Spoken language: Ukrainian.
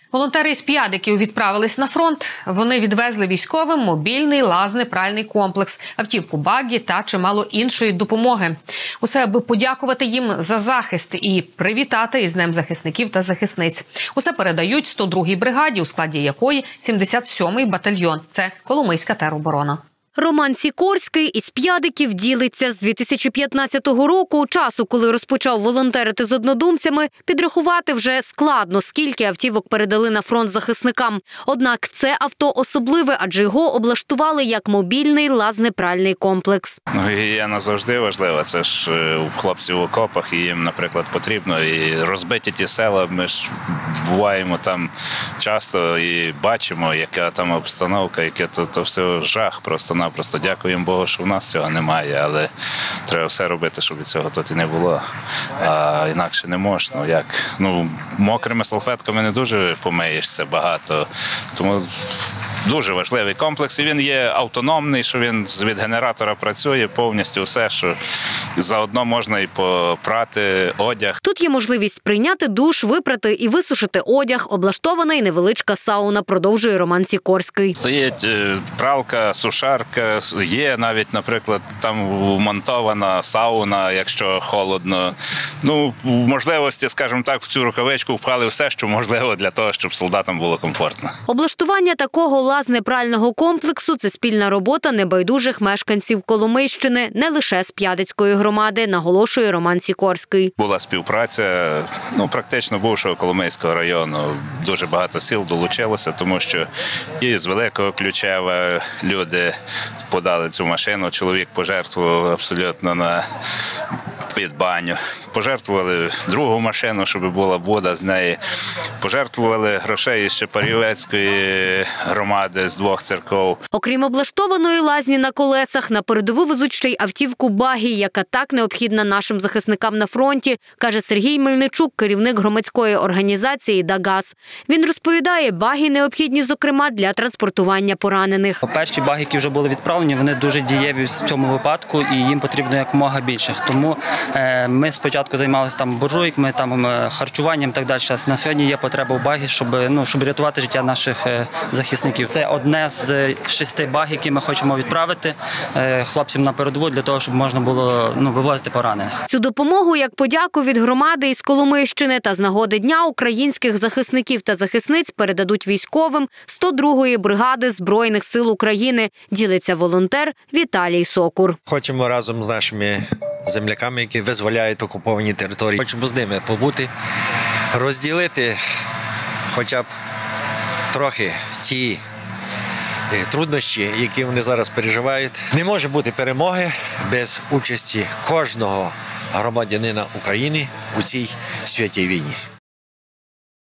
Волонтери із П'ядиків відправились на фронт. Вони відвезли військовим мобільний лазне-пральний комплекс, автівку багі та чимало іншої допомоги. Усе, аби подякувати їм за захист і привітати із Днем захисників та захисниць. Усе передають 102-й бригаді, у складі якої 77-й батальйон. Це Коломийська тероборона. Роман Сікорський із П'ядиків ділиться. З 2015 року, часу, коли розпочав волонтерити з однодумцями, підрахувати вже складно, скільки автівок передали на фронт захисникам. Однак це авто особливе, адже його облаштували як мобільний лазне-пральний комплекс. Гігієна завжди важлива. Це ж у хлопців в окопах, і їм, наприклад, потрібно. І розбиті ті села, ми ж буваємо там часто і бачимо, яка там обстановка, яке то все жах просто-напросто. Дякуємо Богу, що в нас цього немає, але треба все робити, щоб цього тут і не було. А інакше не можна. Мокрими салфетками не дуже помиєшся багато, тому дуже важливий комплекс. І він є автономний, що він від генератора працює повністю все, що заодно можна і попрати одяг. Тут є можливість прийняти душ, випрати і висушити одяг. Облаштована і невеличка сауна, продовжує Роман Сікорський. Стоїть пралка, сушарка, є навіть, наприклад, там вмонтована сауна, якщо холодно. В можливості, скажімо так, в цю рукавичку вклали все, що можливо для того, щоб солдатам було комфортно. Облаштування такого лазне-прального комплексу – це спільна робота небайдужих мешканців Коломийщини, не лише з П'ядицької громади, наголошує Роман Сікорський. Була співпраця, практично бувшого Коломийського району. Дуже багато сіл долучилося, тому що і з Великого Ключева люди подали цю машину. Чоловік пожертвував абсолютно під баню. Пожертвували другу машину, щоб була вода з неї. Пожертвували грошей із Шепарівецької громади з 2 церков. Окрім облаштованої лазні на колесах, на передову везуть ще й автівку багі, яка так необхідна нашим захисникам на фронті, каже Сергій Мельничук, керівник громадської організації «Дагаз». Він розповідає, багі необхідні, зокрема, для транспортування поранених. Перші баги, які вже були відправлені, вони дуже дієві в цьому випадку і їм потрібно якомога більше. Тому ми спочатку займалися буржуйками, харчуванням і так далі. На сьогодні є потреба в багі, щоб рятувати життя наших захисників. Це одне з 6 баг, які ми хочемо відправити хлопцям на передову, для того, щоб можна було вивозити поранених. Цю допомогу як подяку від громади із Коломийщини та з нагоди Дня українських захисників та захисниць передадуть військовим 102-ї бригади Збройних сил України, ділиться волонтер Віталій Сокур. Хочемо разом з нашими земляками, які визволяють окуповані території, хочемо з ними побути, розділити хоча б трохи ті труднощі, які вони зараз переживають. Не може бути перемоги без участі кожного громадянина України у цій святій війні.